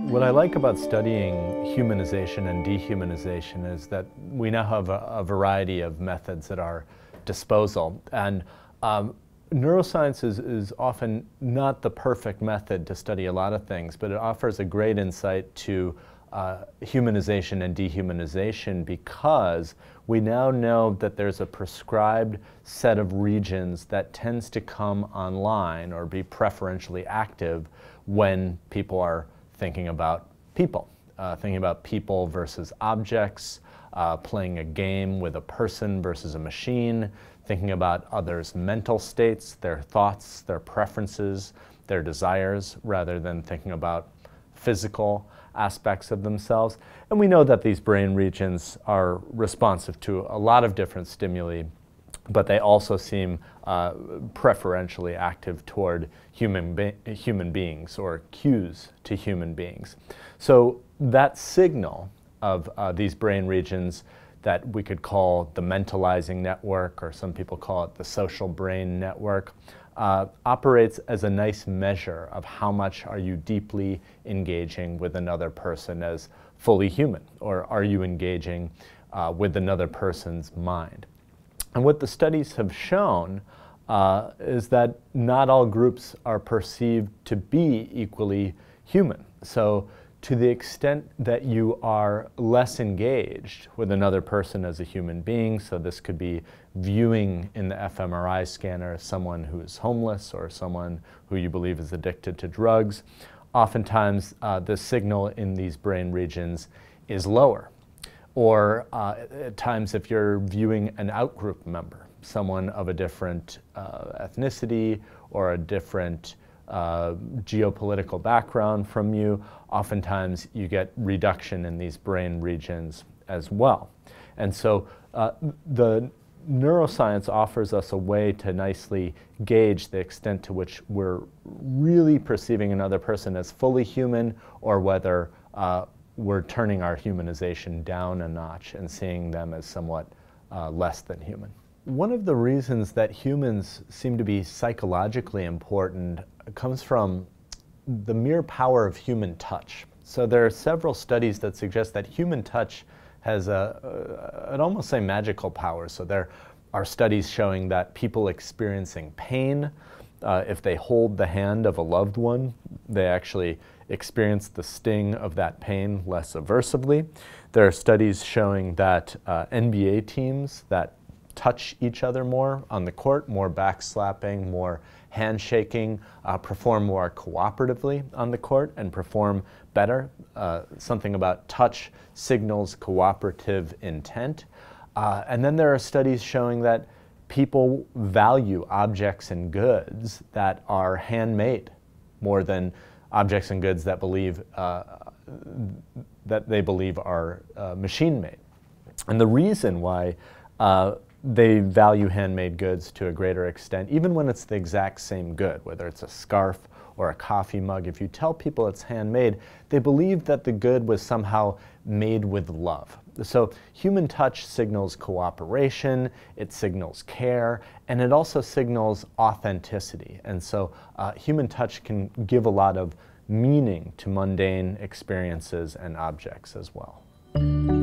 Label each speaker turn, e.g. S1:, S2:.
S1: What I like about studying humanization and dehumanization is that we now have a variety of methods at our disposal. And neuroscience is often not the perfect method to study a lot of things, but it offers a great insight to humanization and dehumanization because we now know that there's a prescribed set of regions that tends to come online or be preferentially active when people are thinking about people versus objects, playing a game with a person versus a machine, thinking about others' mental states, their thoughts, their preferences, their desires, rather than thinking about physical aspects of themselves. And we know that these brain regions are responsive to a lot of different stimuli, but they also seem preferentially active toward human beings or cues to human beings. So that signal of these brain regions that we could call the mentalizing network, or some people call it the social brain network, operates as a nice measure of how much are you deeply engaging with another person as fully human, or are you engaging with another person's mind. And what the studies have shown is that not all groups are perceived to be equally human. So to the extent that you are less engaged with another person as a human being, so this could be viewing in the fMRI scanner someone who is homeless or someone who you believe is addicted to drugs, oftentimes the signal in these brain regions is lower. Or at times if you're viewing an outgroup member, someone of a different ethnicity or a different geopolitical background from you, oftentimes you get reduction in these brain regions as well. And so the neuroscience offers us a way to nicely gauge the extent to which we're really perceiving another person as fully human, or whether we're turning our humanization down a notch and seeing them as somewhat less than human. One of the reasons that humans seem to be psychologically important comes from the mere power of human touch. So there are several studies that suggest that human touch has an almost say magical power. So there are studies showing that people experiencing pain, if they hold the hand of a loved one, they actually experience the sting of that pain less aversively. There are studies showing that NBA teams that touch each other more on the court, more backslapping, more handshaking, perform more cooperatively on the court and perform better. Something about touch signals cooperative intent. And then there are studies showing that people value objects and goods that are handmade more than objects and goods that they believe are machine-made. And the reason why they value handmade goods to a greater extent, even when it's the exact same good, whether it's a scarf or a coffee mug, if you tell people it's handmade, they believe that the good was somehow made with love. So human touch signals cooperation, it signals care, and it also signals authenticity. And so human touch can give a lot of meaning to mundane experiences and objects as well.